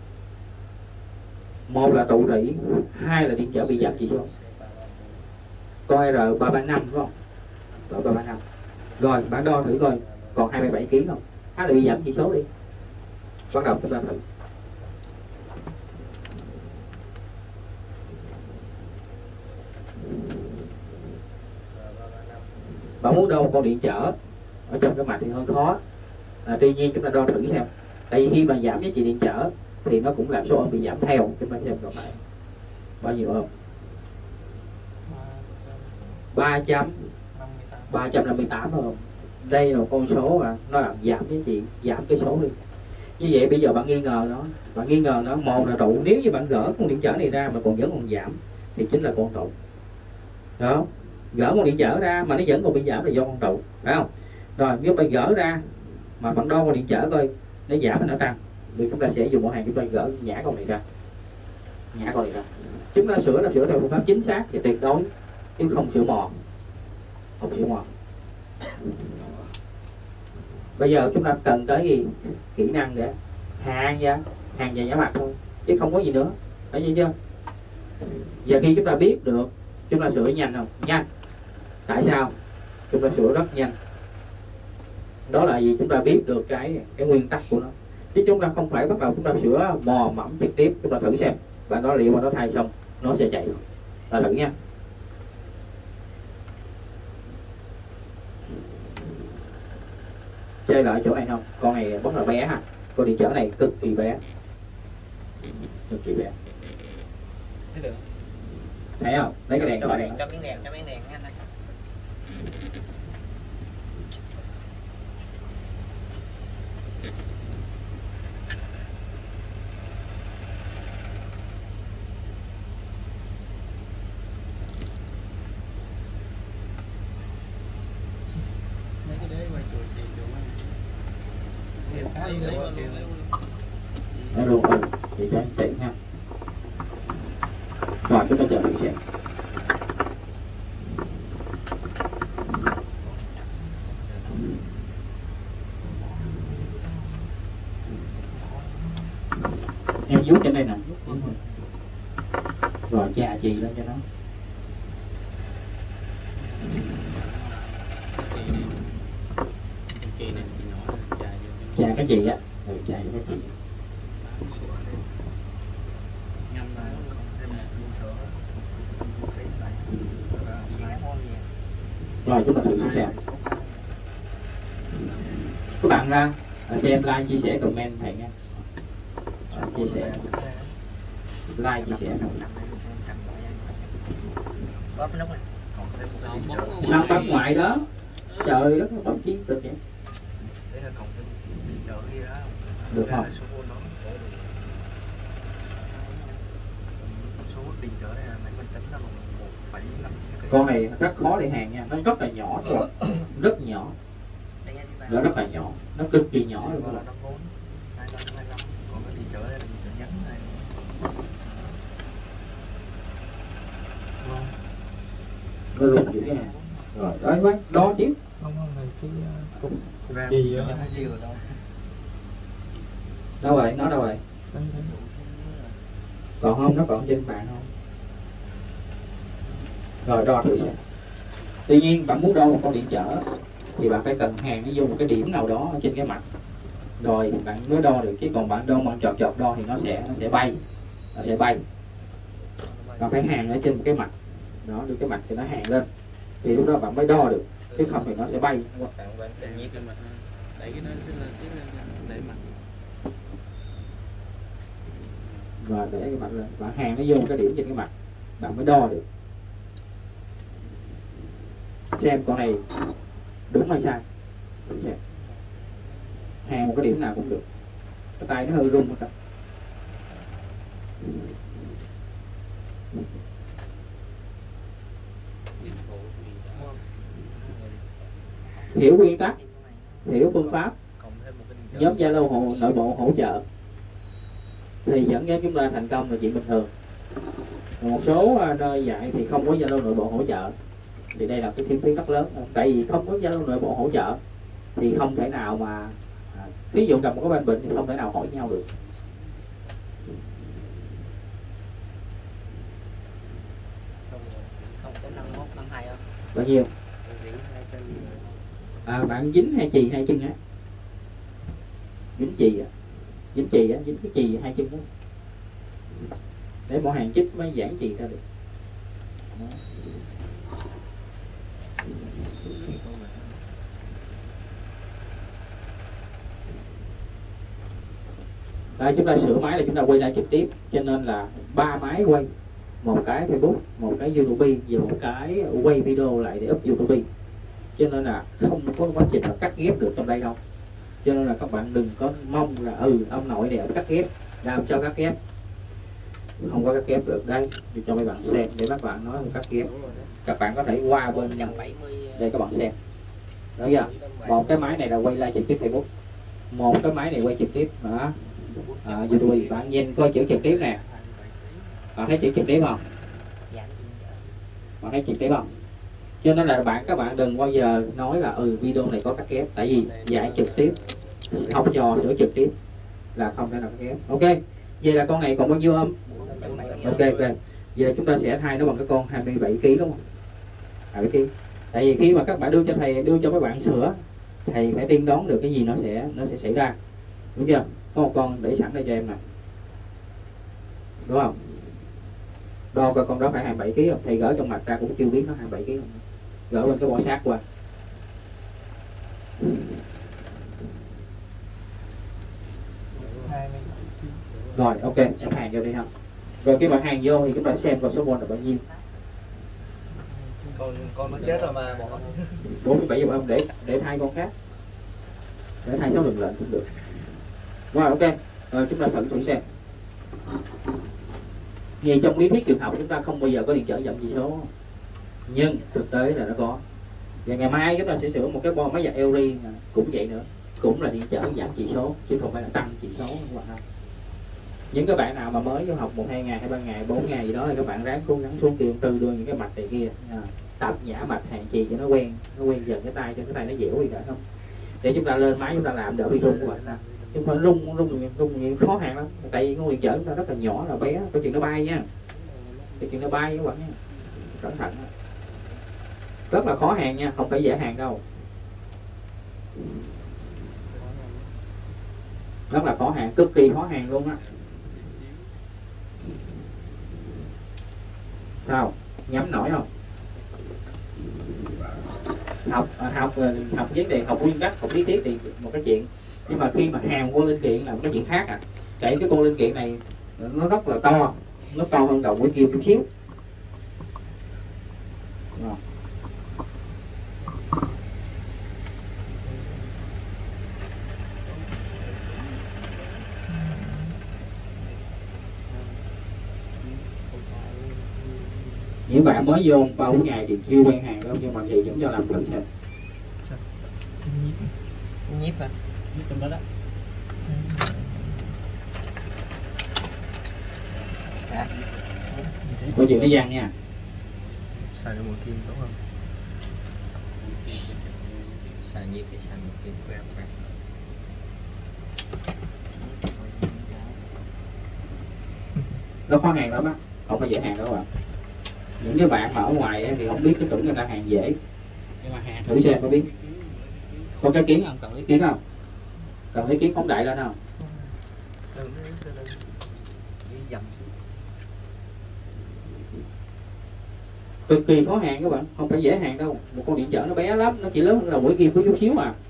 Một là tụ rỉ, hai là điện trở bị giảm chỉ số. Coi R335 đúng không? R335. Rồi bạn đo thử coi còn 27 kg không? Hay là bị giảm chỉ số đi. Bắt đầu chúng ta thử. Bạn muốn đo một con điện trở ở trong cái mạch thì hơi khó. Tuy nhiên chúng ta đo thử xem. Tại vì khi mà giảm giá trị điện trở thì nó cũng làm số ôm bị giảm theo. Chúng ta xem còn lại bao nhiêu ôm? 358 ôm. Đây là một con số mà nó làm giảm giá trị, giảm cái số đi. Như vậy bây giờ bạn nghi ngờ nó, một là trụ. Nếu như bạn gỡ con điện trở này ra mà vẫn còn giảm thì chính là con trụ. Đó, gỡ con điện trở ra mà nó vẫn còn bị giảm là do con trụ, phải không? Rồi nếu bạn gỡ ra mà bạn đo con điện trở coi nó giảm hay nó tăng thì chúng ta sẽ dùng bộ hàng chúng ta gỡ nhả con này ra, chúng ta sửa là sửa theo phương pháp chính xác và tuyệt đối chứ không sửa mòn. Bây giờ chúng ta cần tới gì? Kỹ năng để hàng và nhả mặt thôi chứ không có gì nữa, phải vậy chưa? Giờ khi chúng ta biết được, chúng ta sửa nhanh không? Nhanh. Tại sao? Chúng ta sửa rất nhanh. Đó là gì? Chúng ta biết được cái nguyên tắc của nó. Chứ chúng ta không phải bắt đầu chúng ta sửa mò mẫm trực tiếp. Chúng ta thử xem. Bạn đó liệu mà nó thay xong nó sẽ chạy. Ta thử nha. Chơi lại chỗ này không? Con này rất là bé ha. Con điện trở này cực kỳ bé. Thấy không? Lấy cái đèn cho đèn. Cho miếng đèn anh. Nó luôn rồi, thì cho anh tiện ha. Rồi chúng ta chờ thử xem. Em vuốt trên đây nè. Rồi chà chì lên cho nó. Chà cái gì á? Chà cái gì? Rồi chúng ta thử xem. Các bạn ra xem, like, chia sẻ, comment thầy nha. Chia sẻ, like, chia sẻ. Sao bắt ngoại đó? Trời đất, nó bấm chiến cực vậy. Được không? Số điện trở này là Con này rất khó để hàng nha, nó rất là nhỏ thôi, rất nhỏ, nó rất là nhỏ, nó cực kỳ nhỏ luôn. Còn cái đi chợ đây là chợ nhắn này. Nó luôn dữ nha. Rồi đấy bác đo tiếp. Không này cái cục Gì rồi đâu. Đâu vậy, nó đâu vậy? Còn không, nó còn trên bàn không? Rồi đo thử xem. Tuy nhiên bạn muốn đo một con điện trở thì bạn phải cần hàng nó vô một cái điểm nào đó trên cái mặt, rồi bạn mới đo được. Chứ còn bạn đo bằng chọt đo thì nó sẽ bay, nó sẽ bay. Bạn phải hàng ở trên một cái mặt đó, đưa cái mặt thì nó hàng lên thì lúc đó bạn mới đo được, chứ không thì nó sẽ bay. Và để cái mặt lên, bạn hàng nó vô một cái điểm trên cái mặt, bạn mới đo được. Xem con này đúng hay sai. Xem. Hàng một cái điểm nào cũng được. Cái tay nó hơi rung một chút. Hiểu nguyên tắc, hiểu phương pháp, nhóm Zalo nội bộ hỗ trợ thì dẫn đến chúng ta thành công là chuyện bình thường. Một số nơi dạy thì không có Zalo nội bộ hỗ trợ thì đây là cái thiên phí rất lớn. Tại vì không có Zalo nội bộ hỗ trợ thì không thể nào mà ví dụ gặp một cái bệnh thì không thể nào hỏi nhau được. Bao nhiêu? Bạn dính hai chì hai chân á, dính chì á, dính chì á, dính cái chì hai chân đó, để mỗi hàng chích mới giãn chì ra được. Đó. Đây chúng ta sửa máy là chúng ta quay lại trực tiếp, cho nên là 3 máy quay, một cái Facebook, một cái YouTube và một cái quay video lại để up YouTube, cho nên là không có quá trình là cắt ghép được trong đây đâu. Cho nên là các bạn đừng có mong là ông nội này cắt ghép, làm sao cắt ghép, không có cắt ghép được. Đây thì cho mấy bạn xem để các bạn nói cắt ghép. Các bạn có thể qua bên để các bạn xem. Đó giờ một cái máy này là quay live trực tiếp Facebook, một cái máy này quay trực tiếp đó, YouTube. Bạn nhìn coi chữ trực tiếp nè, bạn thấy chữ trực tiếp không? Bạn thấy trực tiếp không? Cho nên là các bạn đừng bao giờ nói là video này có cắt ghép, tại vì dạy trực tiếp, học trò sửa trực tiếp là không thể nào cắt ghép. Ok, vậy là con này còn bao nhiêu không? Ok. Vậy là chúng ta sẽ thay nó bằng cái con 27 kg đúng không? 27 kg. Tại vì khi mà các bạn đưa cho các bạn sửa, thầy phải tiên đoán được cái gì nó sẽ xảy ra, đúng chưa? Có một con để sẵn đây cho em nè, đúng không? Đo coi con đó phải 27 kg không? Thầy gỡ trong mặt ra cũng chưa biết nó 27 kg không. Gỡ bên cái bỏ sát qua. Rồi ok, em hàng vô đi ha. Rồi khi mà hàng vô thì chúng ta xem coi số mol là bao nhiêu. Con nó chết rồi mà bỏ. 47 giờ để thay con khác, để thay 6 đường lệnh cũng được. Rồi ok, rồi chúng ta thử xem. Vì trong lý thuyết trường học chúng ta không bao giờ có điện trở dẫn chỉ số, nhưng thực tế là nó có. Và ngày mai chúng ta sẽ sửa một cái bo máy giặt Euri cũng vậy nữa, cũng là điện trở giảm chỉ số chứ không phải là tăng chỉ số các bạn không. Những các bạn nào mà mới vô học 1-2 ngày hay 3 ngày 4 ngày gì đó thì các bạn ráng cố gắng xuống kia từ đưa những cái mạch này kia, tập nhả mạch hàng chì cho nó quen dần cái tay cho cái tay nó dẻo đi đã không, để chúng ta lên máy chúng ta làm đỡ bị rung các bạn. Chúng ta rung khó hàng lắm, tại vì con điện trở chúng ta rất là nhỏ là bé, có chừng nó bay nha, cái chuyện nó bay các bạn nha, cẩn thận, rất là khó hàng nha, không phải dễ hàng đâu, rất là khó hàng, cực kỳ khó hàng luôn á. Sao nhắm nổi không? Học vấn đề học nguyên tắc, học lý thuyết thì một cái chuyện, nhưng mà khi mà hàng cô linh kiện là một cái chuyện khác à. Tại cái cô linh kiện này nó rất là to, nó to hơn đầu mũi kim chút xíu. Những bạn mới vô 3-4 ngày thì chưa quen hàng đâu, nhưng mà chị vẫn cho làm thử xem. Nhíp hả? Nhíp trong đó đó. Coi chừng cái răng nha. Xài được một kim tốt không? Xài nhíp thì xài một kim của em xài. Nó khó hàng lắm á, không phải dễ hàng đâu ạ. Những cái bạn mà ở ngoài thì không biết, cái tưởng người ta hàng dễ, nhưng mà hàng thử xem có biết. Có cái kiến không? Cần lấy kiến không? Cần lấy kiến phóng đại lên không? Cực kỳ khó hàng các bạn, không phải dễ hàng đâu. Một con điện trở nó bé lắm, nó chỉ lớn hơn là mũi kim có chút xíu à.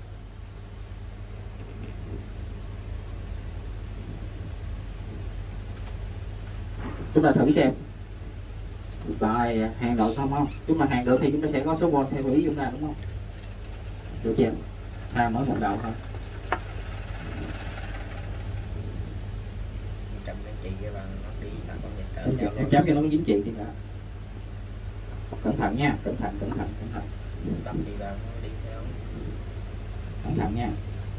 Chúng ta thử xem. Rồi hàng được không? Chúng mà hàng được thì chúng ta sẽ có số bon theo ý chúng ta, đúng không? Được chưa? Mới một đầu thôi. Cầm cái chị cái bằng nó đi là con nhìn tới theo Em chấm cho nó dính chị thì cả. Cẩn thận nha, cẩn thận. đập chị vào nó đi theo. Cẩn thận nha.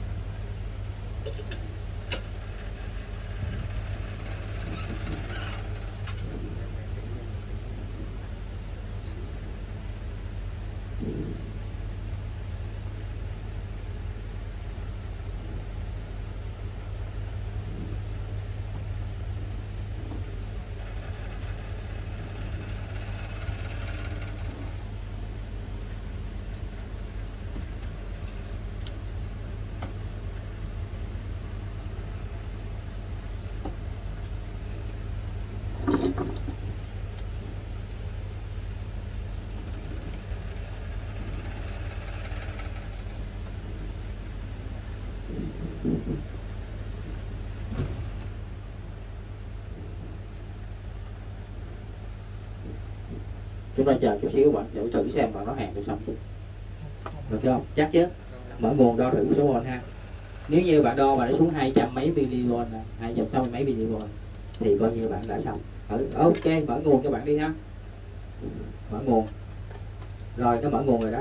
Chúng ta chờ chút xíu bạn, để thử xem bạn nó hàng được xong chưa. Được không? Chắc chứ. Mở nguồn đo thử số volt ha. Nếu như bạn đo mà nó xuống 200 mấy mV, 260 mấy mV thì coi như bạn đã xong. Ok, mở nguồn các bạn đi ha. Mở nguồn. Rồi nó mở nguồn rồi đó.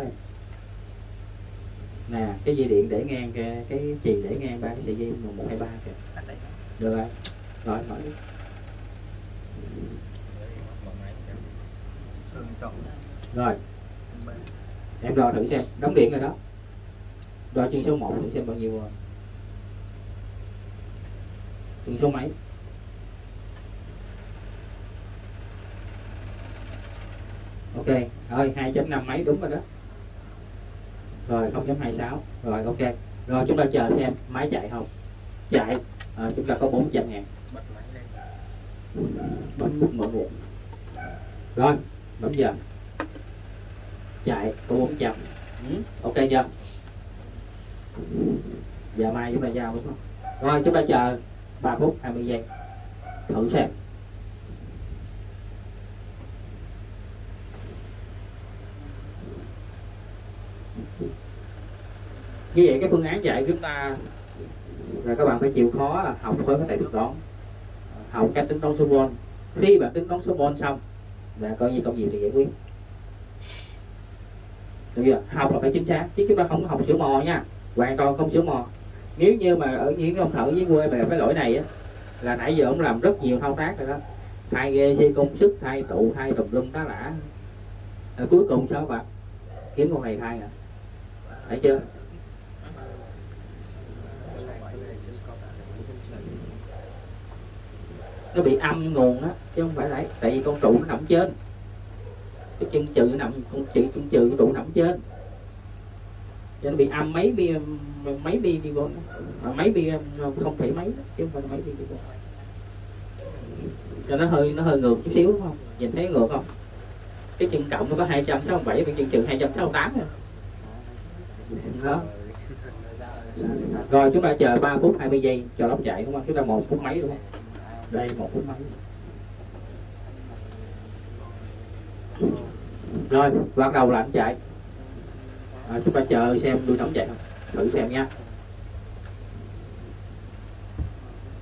Nè, cái dây điện để ngang cái chì để ngang 3 cái sợi dây 123 kìa. Được rồi. Rồi mở đi. Rồi. Em đo thử xem, đóng điện rồi đó. Đo chân số 1 thử xem bao nhiêu rồi. Chân số mấy? Ok, rồi 2.5 mấy đúng rồi đó. Rồi 0.26. Rồi ok. Rồi chúng ta chờ xem máy chạy không. Chạy, chúng ta có 400.000. Bấm nút mở nguồn. Rồi, bấm giờ. Chạy có 400. Ok chưa? Giờ mai chúng ta giao đúng không? Rồi chúng ta chờ 3 phút 20 giây. Thử xem. Như vậy cái phương án dạy chúng ta là các bạn phải chịu khó học với cái tính toán, học cách tính toán số volt. Khi bạn tính toán số volt xong là coi như công việc thì giải quyết. Được chưa? Học là phải chính xác, chứ chúng ta không học sửa mò nha, hoàn toàn không sửa mò. Nếu như mà ở những ông thợ với quê mà gặp cái lỗi này á, là nãy giờ ông làm rất nhiều thao tác rồi đó, thay GC công sức, thay tụ, thay tùm lum tá lả, cuối cùng sao bạn kiếm con này thay à, thấy chưa? Nó bị âm nguồn á, chứ không phải là tại vì con trụ nó nằm trên, cái chân trừ nó nằm, con chân trừ cái trụ nằm trên, cho nên bị âm mấy bi vô, mấy bi không phải mấy đó, chứ không phải mấy bi vô. Cho nó hơi ngược chút xíu đúng không? Nhìn thấy ngược không? Cái chân cộng nó có 267, cái chân trừ 268 rồi. Đó. Rồi chúng ta chờ 3 phút 20 giây cho lốc chạy đúng không? Chúng ta 1 phút mấy đúng không? Đây 1 phút mấy. Rồi bắt đầu là anh chạy. Chúng ta chờ xem đuôi nóng chạy không? Thử xem nha.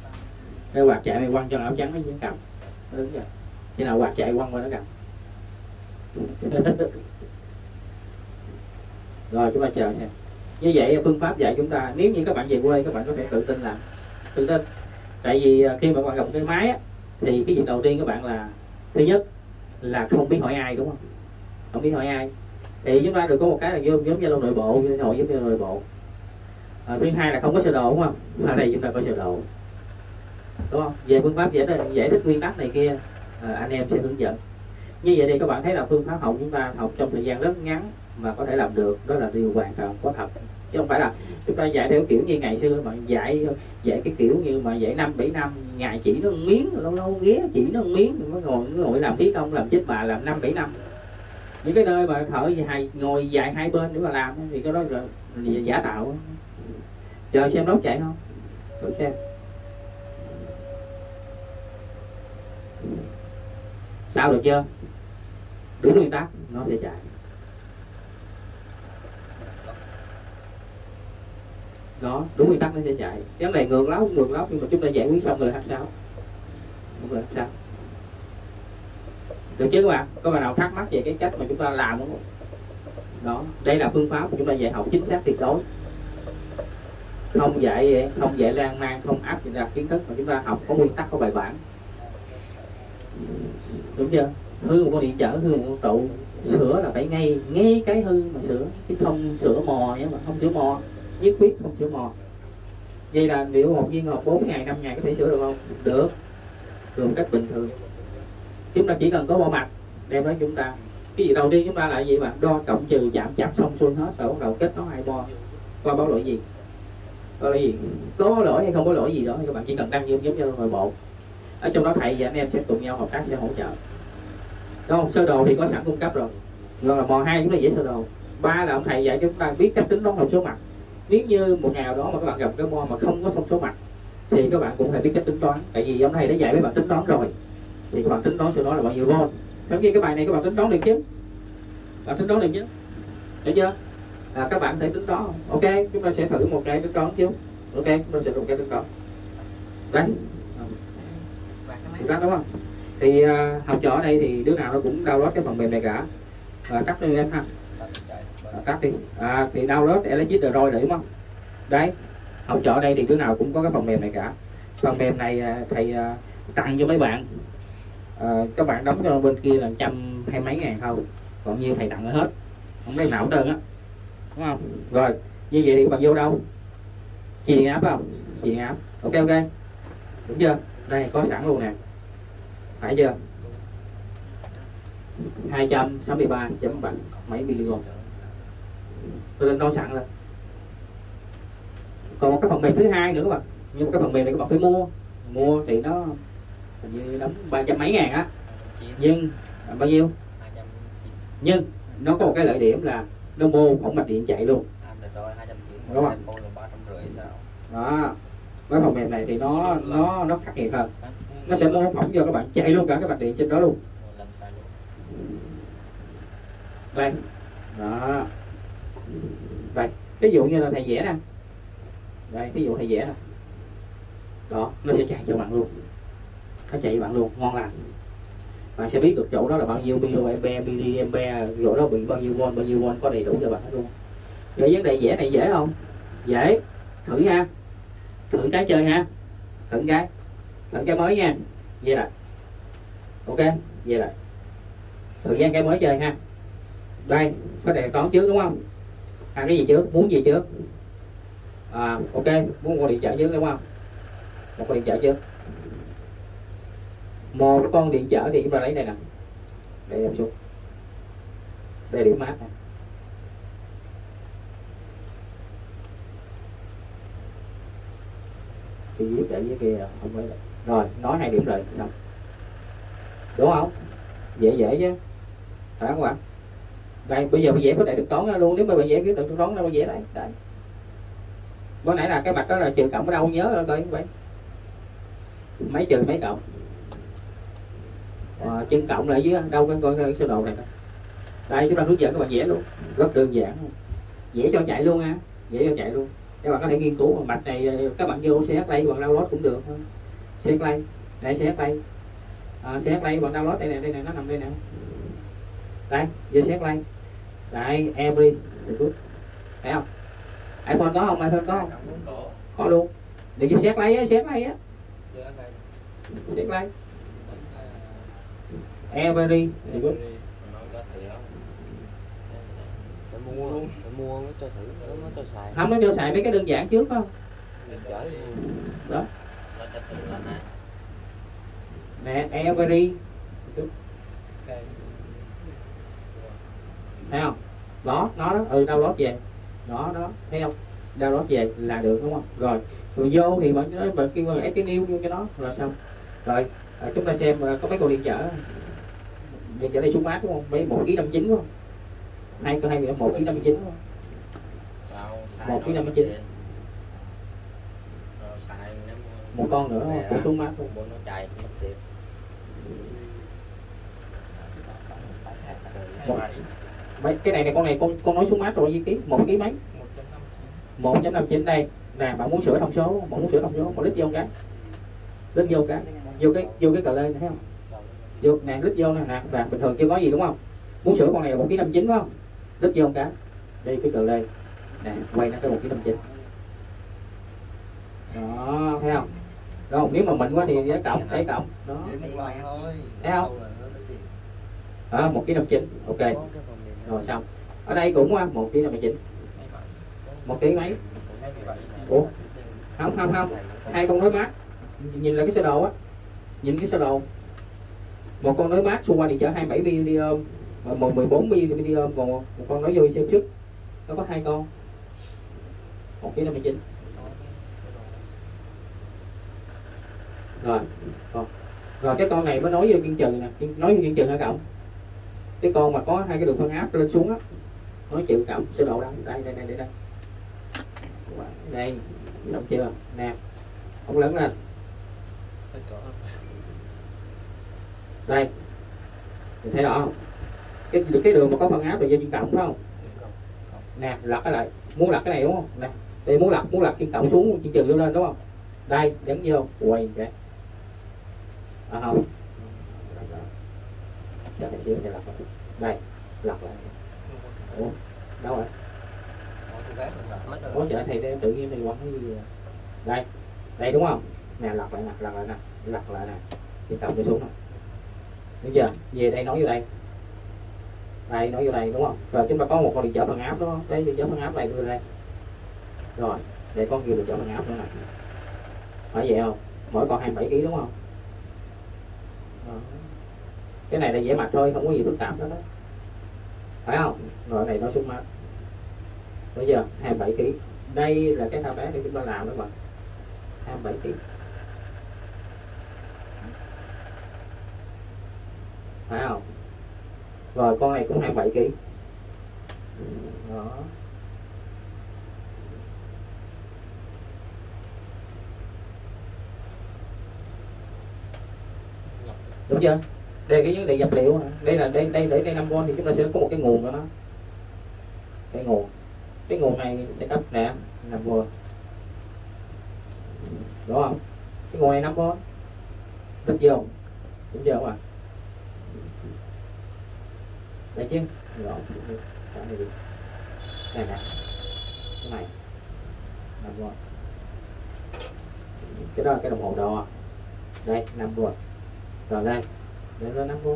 Cái quạt chạy này quăng cho áo trắng nó cầm. Đúng chưa? Khi nào quạt chạy quăng qua nó cầm. Rồi chúng ta chờ xem. Như vậy phương pháp dạy chúng ta, nếu như các bạn về quê các bạn có thể tự tin làm, tự tin. Tại vì khi mà các bạn gặp cái máy á, thì cái việc đầu tiên các bạn là thứ nhất là không biết hỏi ai, đúng không? Không biết hỏi ai. Thì chúng ta được có một cái là giống Zalo nội bộ, hội giống Zalo nội bộ. Thứ hai là không có sơ đồ, đúng không? Ở đây chúng ta có sơ đồ, đúng không? Về phương pháp giải thích nguyên tắc này kia, anh em sẽ hướng dẫn. Như vậy thì các bạn thấy là phương pháp học chúng ta học trong thời gian rất ngắn mà có thể làm được, đó là điều hoàn toàn có thật, chứ không phải là chúng ta dạy theo kiểu như ngày xưa mà dạy cái kiểu như mà dạy 5-7 năm, ngày chỉ nó miếng, lâu lâu ghé chỉ nó miếng, mới ngồi làm thí công làm chết bà làm 5-7 năm. Những cái nơi mà thợ ngồi dài hai bên để mà làm thì cái đó là giả tạo. Chờ xem nốt chạy không? Thử xem. Sao được chưa? Đúng nguyên tắc nó sẽ chạy. Đó, đúng nguyên tắc nó sẽ chạy. Cái vấn đề ngược lắm nhưng mà chúng ta giải quyết xong rồi H6. Đúng rồi H6. Được chứ các bạn? Có bạn nào thắc mắc về cái cách mà chúng ta làm không? Đó, đây là phương pháp của chúng ta dạy học chính xác tuyệt đối. Không dạy lan man, không áp ra kiến thức mà chúng ta học có nguyên tắc, có bài bản. Đúng chưa? Hư một con điện trở, hư một con trụ, sửa là phải ngay cái hư mà sửa, chứ không sửa mò nhé, mà không sửa mò, nhất quyết không sửa mò. Vậy là liệu một viên ngọt 4 ngày 5 ngày có thể sửa được không? Được, một cách bình thường. Chúng ta chỉ cần có bo mặt đem đến chúng ta. Cái gì đầu tiên chúng ta là gì mà đo cộng trừ chạm chạp xong xuôi hết rồi bắt đầu kết nối hai bo, coi báo lỗi gì, có lỗi gì, có lỗi hay không có lỗi gì đó thì các bạn chỉ cần đăng giống như nội bộ. Ở trong đó thầy và anh em sẽ cùng nhau hợp tác, sẽ hỗ trợ. Đúng không? Sơ đồ thì có sẵn cung cấp rồi. Rồi là mò 2 chúng ta dễ sơ đồ. 3 là ông thầy dạy chúng ta biết cách tính toán thông số mặt. Nếu như một ngày nào đó mà các bạn gặp cái bo mà không có thông số mặt thì các bạn cũng phải biết cách tính toán. Tại vì ông thầy đã dạy mấy bạn tính toán rồi. Thì các bạn tính toán số đó là bao nhiêu volt. Trong khi cái bài này các bạn tính toán được chứ? Bạn tính toán được chứ? Hiểu chưa? Các bạn thể tính toán không? Ok, chúng ta sẽ thử một cái tính toán chứ. Ok, chúng ta sẽ dùng cái tính toán. Đấy. Đúng không? Thì học trò ở đây thì đứa nào nó cũng download cái phần mềm này cả. Cắt đi em ha. Cắt đi. Thì download Electric rồi đúng không? Đấy. Học trò ở đây thì đứa nào cũng có cái phần mềm này cả. Phần mềm này thầy tặng cho mấy bạn. Các bạn đóng cho bên kia là 120 mấy ngàn thôi. Còn nhiêu thầy tặng hết. Không lấy nào hết trơn á. Đúng không? Rồi, như vậy thì bạn vô đâu? Chi điện áp không? Chi điện áp. Ok. Đúng chưa? Đây có sẵn luôn nè. Phải chưa? 263 mấy mg. Tôi lên đo sẵn rồi. Còn một cái phần mềm thứ hai nữa các bạn. Nhưng mà cái phần mềm này các bạn phải mua thì nó hình như đóng 300 mấy ngàn á. Nhưng bao nhiêu? Nhưng nó có một cái lợi điểm là nó mô phỏng mạch điện chạy luôn. Đúng không? Đó. Cái phần mềm này thì nó khắc nghiệt hơn. Nó sẽ mô phỏng cho các bạn chạy luôn cả cái mạch điện trên đó luôn. Đây. Đó. Đây, ví dụ như là thầy vẽ nè. Đây, ví dụ thầy vẽ nè. Đó, nó sẽ chạy cho bạn luôn. Nó chạy cho bạn luôn, ngon lành. Bạn sẽ biết được chỗ đó là bao nhiêu miliampere, chỗ đó bị bao nhiêu volt có đầy đủ cho bạn hết luôn. Vậy vấn đề vẽ này dễ không? Dễ. Thử ha. Thử cái chơi ha. Thử cái mới nha. Vậy là. Ok, vậy là. Thử cái mới chơi ha. Đây, có đề toán trước đúng không? Cái gì trước? Muốn gì trước? Ok, muốn con điện trở trước đúng không? Một con điện trở trước. Một con điện trở thì chúng ta lấy đây nè. Để em xuống. Đây điểm mát nè. Thì viết để dưới kia không phải. Rồi, nói 2 điểm rồi xong. Đúng không? Dễ chứ. Phải không các bạn? Đây, bây giờ mình vẽ có đại được toán ra luôn. Nếu mà bạn vẽ cái được toán ra, bạn vẽ đây. Đây. Bữa nãy là cái mặt đó là trừ cộng ở đâu nhớ rồi coi vậy. Mấy trừ mấy cộng. Chân cộng lại dưới đâu coi sơ đồ này. Đây chúng ta hướng dẫn các bạn vẽ luôn. Rất đơn giản. Vẽ cho chạy luôn ha. Vẽ cho chạy luôn. Các bạn có thể nghiên cứu mạch này, các bạn vô CH Play hoặc download cũng được. CH Play. Đây CH Play. CH Play hoặc download đây nè, nó nằm đây nè. đây giờ xét lên đây every good thấy không? iPhone có không? iPhone có không? Có luôn. Để cho xét lấy á, xét lấy á, xét lấy every good. Mua nó cho thử, nó cho xài. Không, nó cho xài mấy cái đơn giản trước phải không? Đó nè every thấy không? Đó nó đó, download về đó đó, thấy không? Download về là được đúng không? Rồi vô thì mình kêu cái new vô cho nó là xong. Rồi chúng ta xem có mấy con điện trở đây xuống mát đúng không? Mấy 1,59 kg đúng không? Hai người 1,59 kg đúng không? 1,59 kg. Một con nữa của xuống mát luôn. Cái này con này con nói xuống mát rồi nhiêu ký? 1 ký mấy? 1,59 đây. Nè bạn muốn sửa thông số, một lít vô cái. Lít vô cái. Vô cái cờ lên thấy không? Vô nè lít vô nè và bình thường chưa có gì đúng không? Muốn sửa con này là 1,59 kg phải không? Lít vô cái. Đây cái cờ lên. Nè quay nó cái 1,59 kg. Đó thấy không? Rồi nếu mà mình quá thì để cộng đó. Thấy không? 1,59 kg. Ok. Rồi xong. Ở đây cũng 1,59 kg. 1 kg mấy? Ủa? Không. Hai con nối mát. Nhìn là cái sơ đồ á. Nhìn cái sơ đồ. Một con nối mát xung quanh thì chở 27 medium, 14 medium, còn một con nối vô siêu sức. Nó có hai con. 1,59 kg. Rồi cái con này mới nối vô kiên trừ nè, nối vô kiên trừ hả cộng? Cái con mà có hai cái đường phân áp lên xuống á, nối chịu cộng sơ đồ đây. Đây, xong chưa? Nè, không lớn lên. Đây, mình thấy rõ không? Cái đường mà có phân áp là vô kiên cộng phải không? Nè, lật cái lại, muốn lật cái này đúng không? Nè, đây muốn lật kiên cộng xuống kiên trừ vô lên đúng không? Đây, nhấn vô, quay cái. Không. Chờ một xíu để lật lại. Đây, lật lại. Ủa, đâu rồi? Ủa chờ thầy tự nhiên thầy quăng cái gì vậy? Đây đúng không? Nè lật lại nè. Thì cầm đi xuống nè. Đúng chưa? Về đây nói vô đây. Đây nói vô đây đúng không? Rồi chúng ta có một con điện trở bằng áp đó. Đây điện trở bằng áp này đưa đây. Rồi, để con kia điện trở bằng áp nữa nè. Phải vậy không? Mỗi con 27 kg đúng không? Đó. Cái này là dễ mạch thôi, không có gì phức tạp đó đó. Phải không? Rồi này nó xuống mát. Bây giờ 27 kg. Đây là cái thao tác để chúng ta làm đó mà. 27 kg. Phải không? Rồi con này cũng 27 kg. Đó. Đúng chưa? Đây cái vấn đề dập liệu. Đây là đây 5V thì chúng ta sẽ có một cái nguồn của nó. Cái nguồn này sẽ cấp nè 5V. Đúng không? Cái nguồn này 5V. Được chưa? Đúng chưa không ạ? Đây chứ. Rồi. Đây nè. Cái này 5V. Cái đó là cái đồng hồ đo. Đây 5V. Rồi đây lên 5V.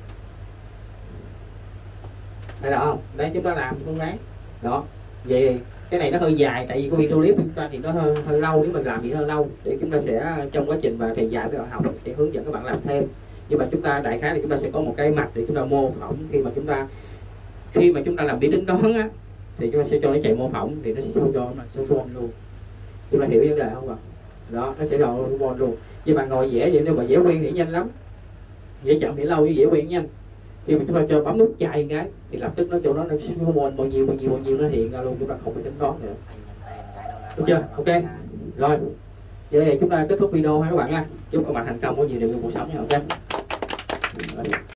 Đây đó không? Đây chúng ta làm phương án đó. Vậy cái này nó hơi dài tại vì có video clip chúng ta thì nó hơi lâu, nếu mình làm thì hơi lâu, để chúng ta sẽ trong quá trình mà thầy dạy với bạn học sẽ hướng dẫn các bạn làm thêm. Nhưng mà chúng ta đại khái thì chúng ta sẽ có một cái mạch để chúng ta mô phỏng khi mà chúng ta làm bí tính toán á, thì chúng ta sẽ cho nó chạy mô phỏng thì nó sẽ cho nó sẽ form luôn. Chúng ta hiểu vấn đề không ạ? Đó, nó sẽ form luôn. Vì bạn ngồi vẽ vậy, nếu mà vẽ quen thì nhanh lắm, vẽ chậm thì lâu, với vẽ quen nhanh. Khi mà chúng ta cho bấm nút chai cái thì lập tức nó chỗ đó nó hormone bao nhiêu nó hiện ra luôn, chúng ta không phải tính toán nữa. Được chưa? Ok. Rồi. Vậy thì chúng ta kết thúc video ha các bạn nha. Chúc các bạn thành công có nhiều điều trong cuộc sống nha. Ok.